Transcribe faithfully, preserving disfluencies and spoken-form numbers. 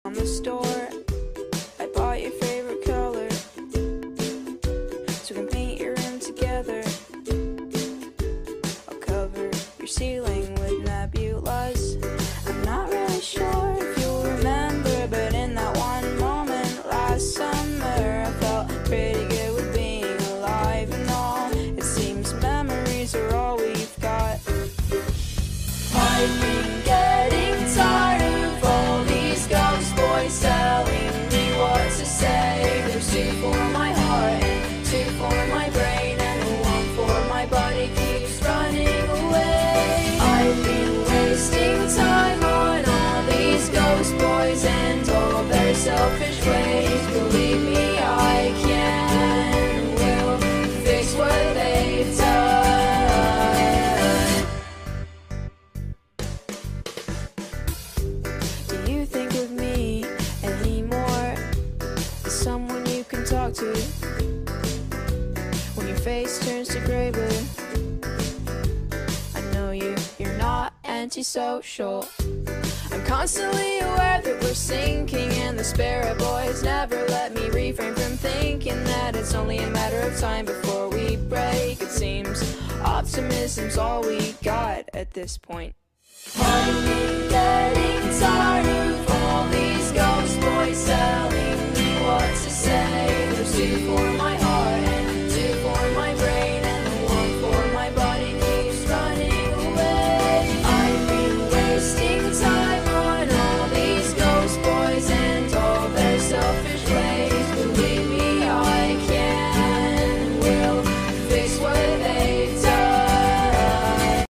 from the store. I bought your favorite color, so we can paint your room together. I'll cover your ceiling with nebulas. I'm not really sure if you'll remember, but in that one moment last summer, I felt pretty good with being alive and all. It seems memories are all we've got. I've been getting tired of all these ghost boys telling me what to say. There's two for my heart and two for my brain, and the one for my body keeps running away. I've been wasting time on all these ghost boys and all their selfish ways. Believe me, I can and will fix what they've done. Do you think of me anymore as someone you can talk to when your face turns to gray blue? I know you, you're not antisocial. I'm constantly aware that we're sinking, and the spirit boys never let me refrain from thinking that it's only a matter of time before we break. It seems optimism's all we got at this point.